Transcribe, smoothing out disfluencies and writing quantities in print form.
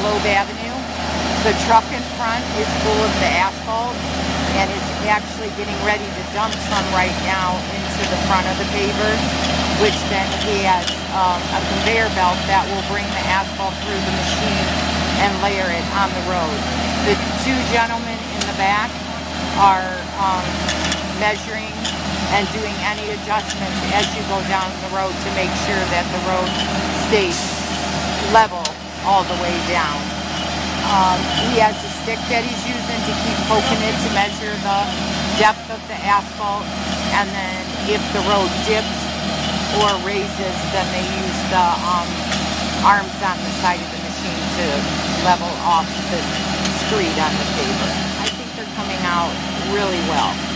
Globe Avenue. The truck in front is full of the asphalt, and it's actually getting ready to dump some right now into the front of the paver, which then has a conveyor belt that will bring the asphalt through the machine and layer it on the road. The two gentlemen in the back are measuring and doing any adjustments as you go down the road to make sure that the road stays level all the way down. He has a stick that he's using to keep poking it to measure the depth of the asphalt, and then if the road dips or raises, then they use the arms on the side of the machine to level off the street on the paver. I think they're coming out really well.